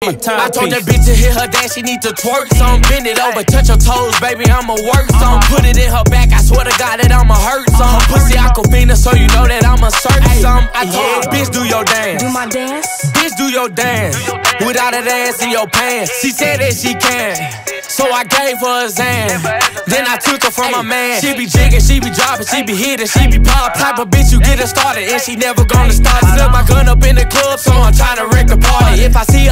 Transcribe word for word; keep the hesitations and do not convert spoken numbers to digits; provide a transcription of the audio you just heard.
I told that bitch to hit her dance, she need to twerk some. Bend it over, touch her toes, baby, I'ma work some. Put it in her back, I swear to God that I'ma hurt some. Pussy Aquafina, so you know that I'ma search some. I told her, bitch, do your dance. Do my dance? Bitch, do your dance. Without that ass in your pants. She said that she can, so I gave her a Zan. Then I took her from my man. She be jigging, she be dropping, she be hitting, she be pop. Type of bitch you get her started, and she never gonna start. Stuck my gun up in the club, so I'm trying to wreck the party. If I see